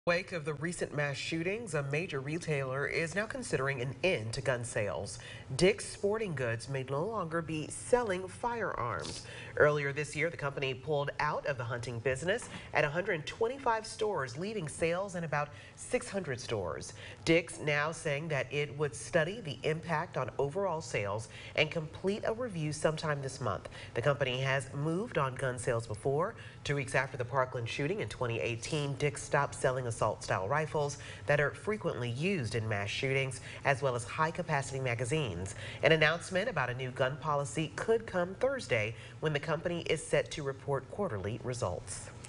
Wake of the recent mass shootings, a major retailer is now considering an end to gun sales. Dick's Sporting Goods may no longer be selling firearms. Earlier this year, the company pulled out of the hunting business at 125 stores, leaving sales in about 600 stores. Dick's now saying that it would study the impact on overall sales and complete a review sometime this month. The company has moved on gun sales before. 2 weeks after the Parkland shooting in 2018, Dick's stopped selling assault-style rifles that are frequently used in mass shootings, as well as high-capacity magazines. An announcement about a new gun policy could come Thursday when the company is set to report quarterly results.